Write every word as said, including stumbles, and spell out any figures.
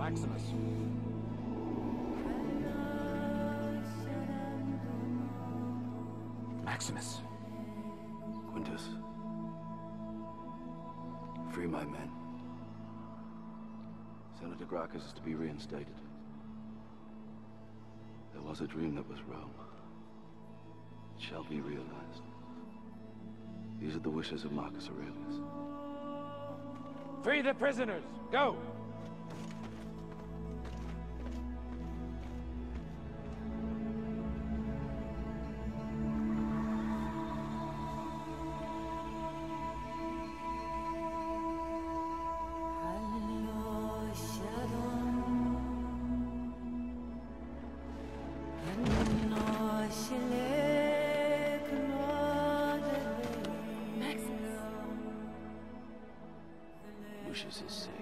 Maximus. Maximus. Quintus. Free my men. Senator Gracchus is to be reinstated. There was a dream that was Rome. It shall be realized. These are the wishes of Marcus Aurelius. Free the prisoners! Go! Wishes his sake.